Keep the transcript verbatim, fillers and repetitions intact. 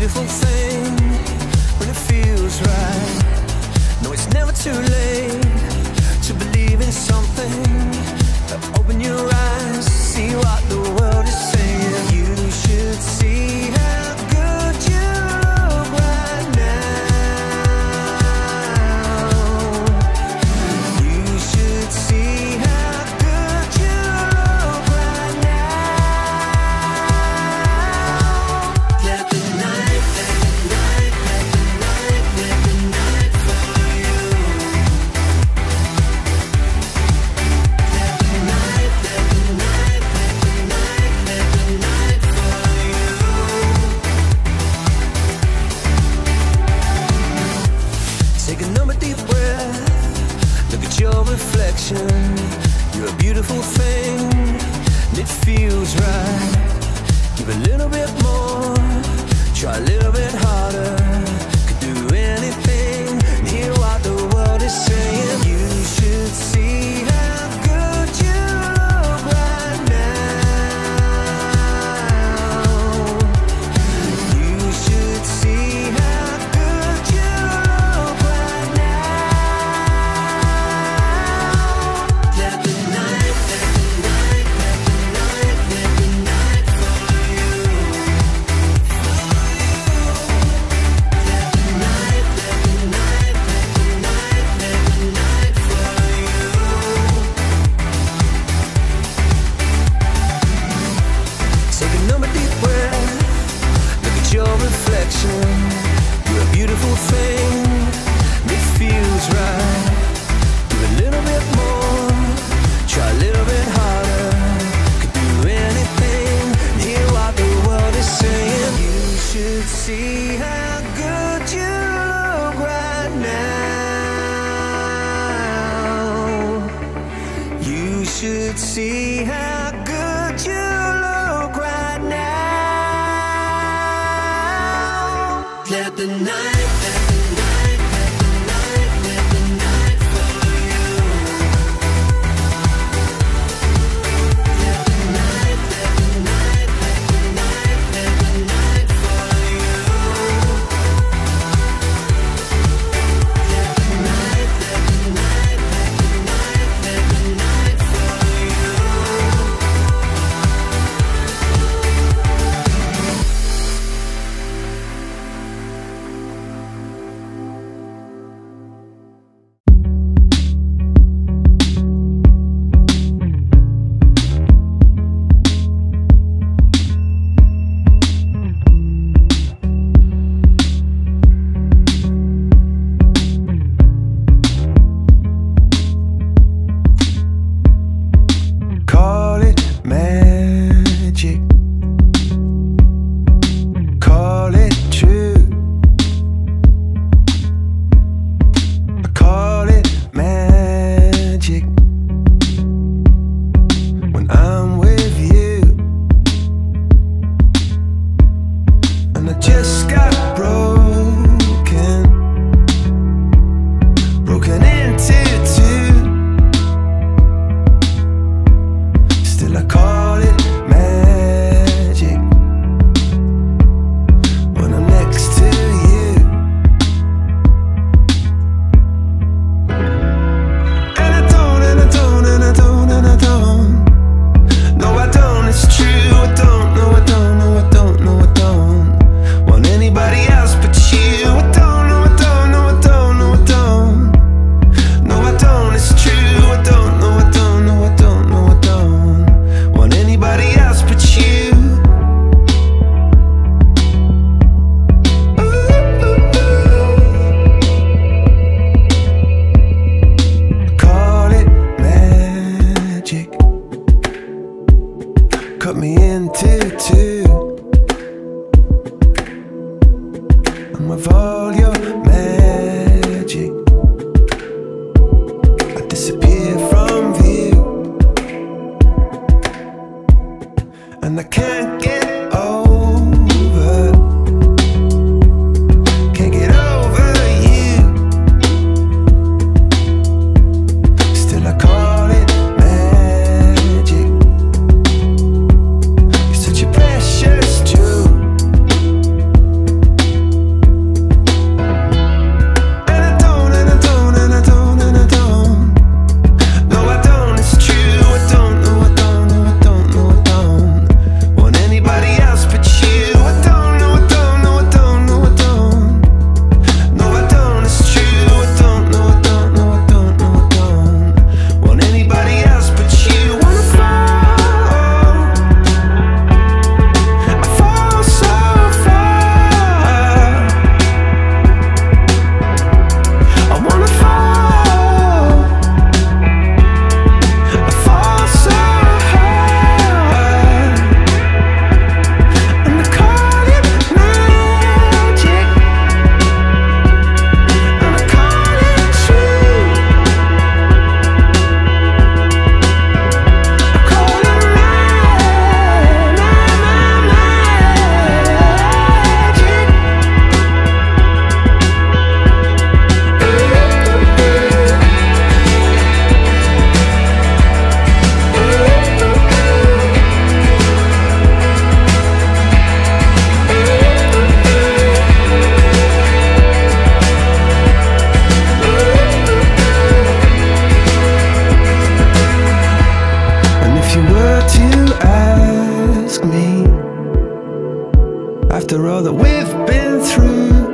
beautiful thing when it feels right. No, it's never too late to believe in something. Open your eyes, see what the world is saying. You should see how good you look right now. You should see how good you look right now. Let the night, let the night, let the night, let the night for you. Let the night, let the night, let the night, let the night for you. Take another deep breath. Look at your reflection. You're a beautiful thing, and it feels right. Give a little bit more, try a little bit harder. Could do anything, and hear what the world is saying. You should see how good you look right now. You should see how good you look right now. Let the night, let the night, let the night, let the night for you. Let the night, let the night, let the night, let the night for you. Take another deep breath. Look at your reflection. You're a beautiful thing, and it feels right. Give a little bit more, try a little bit harder. Could do anything, and hear what the world is saying. You should see how good you look right now. You should see how good you look right now. Let the night, let the night, let the night, let the night for you. Let the night, let the night, let the night, let the night for you. Let the night, let the night, let the night, let the night for you. Call it magic, call it true. I call it magic when I'm with you. And I just got broken, broken into two. Still I call it magic when I'm next to you. And I don't, and I don't, and I don't, and I don't. No, I don't, it's true. I don't, no, I don't, no, I don't, no, I don't want anybody else but you. I don't, no, I don't, no, I don't, no, I don't. No, I don't, it's true. I don't, no, I don't, no, I don't, no, I don't want anybody else but you. Call it magic, cut me into two. I'm of all your magic, I disappear from view, and I can't get over, can't get over you. Still I call it magic. You're such a precious jewel. been through.